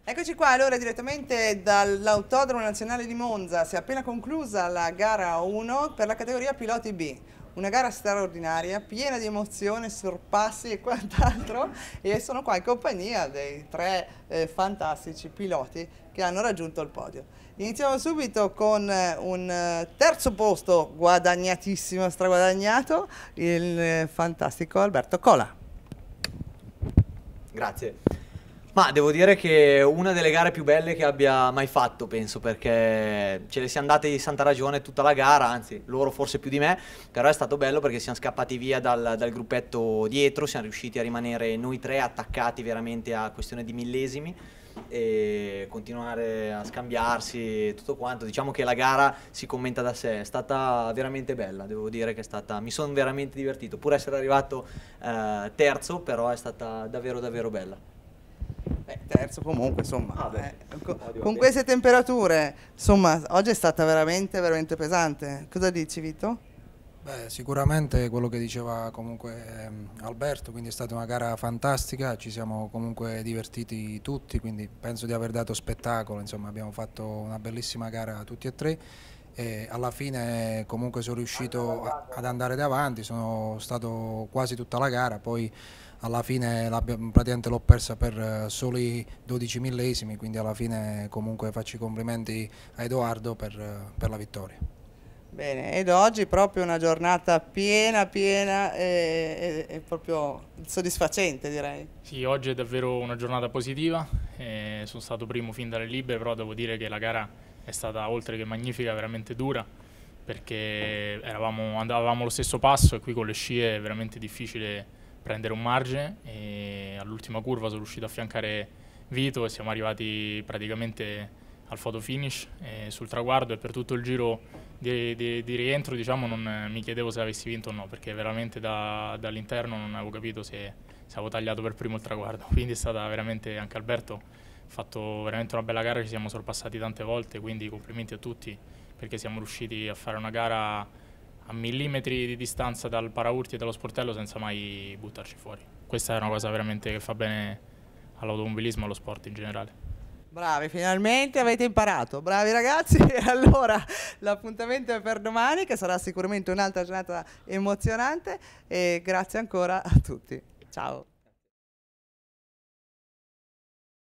Eccoci qua, allora direttamente dall'Autodromo Nazionale di Monza si è appena conclusa la gara 1 per la categoria Piloti B. Una gara straordinaria, piena di emozione, sorpassi e quant'altro, e sono qua in compagnia dei tre fantastici piloti che hanno raggiunto il podio. Iniziamo subito con un terzo posto guadagnatissimo, straguadagnato, il fantastico Alberto Cola. Grazie. Ma devo dire che è una delle gare più belle che abbia mai fatto, penso, perché ce le siamo date di santa ragione tutta la gara, anzi loro forse più di me, però è stato bello perché siamo scappati via dal gruppetto dietro, siamo riusciti a rimanere noi tre attaccati veramente a questione di millesimi e continuare a scambiarsi tutto quanto. Diciamo che la gara si commenta da sé, è stata veramente bella, devo dire che è stata, mi sono veramente divertito, pur essere arrivato terzo, però è stata davvero davvero bella. Terzo comunque, insomma, con queste temperature, insomma, oggi è stata veramente, veramente pesante. Cosa dici, Vito? Beh, sicuramente quello che diceva comunque Alberto, quindi è stata una gara fantastica, ci siamo comunque divertiti tutti, quindi penso di aver dato spettacolo, insomma abbiamo fatto una bellissima gara tutti e tre e alla fine comunque sono riuscito ad andare davanti, sono stato quasi tutta la gara, poi alla fine praticamente l'ho persa per soli 12 millesimi, quindi alla fine comunque faccio i complimenti a Edoardo per la vittoria. Bene, ed oggi proprio una giornata piena e proprio soddisfacente, direi. Sì, oggi è davvero una giornata positiva, sono stato primo fin dalle libere, però devo dire che la gara è stata oltre che magnifica, veramente dura, perché andavamo allo stesso passo e qui con le scie è veramente difficile prendere un margine e all'ultima curva sono riuscito a affiancare Vito e siamo arrivati praticamente al photo finish sul traguardo, e per tutto il giro di rientro, diciamo, non mi chiedevo se avessi vinto o no, perché veramente dall'interno non avevo capito se avevo tagliato per primo il traguardo. Quindi è stata veramente, anche Alberto ha fatto veramente una bella gara, ci siamo sorpassati tante volte, quindi complimenti a tutti perché siamo riusciti a fare una gara a millimetri di distanza dal paraurti e dallo sportello senza mai buttarci fuori. Questa è una cosa veramente che fa bene all'automobilismo e allo sport in generale. Bravi, finalmente avete imparato, bravi ragazzi. E allora l'appuntamento è per domani, che sarà sicuramente un'altra giornata emozionante, e grazie ancora a tutti. Ciao.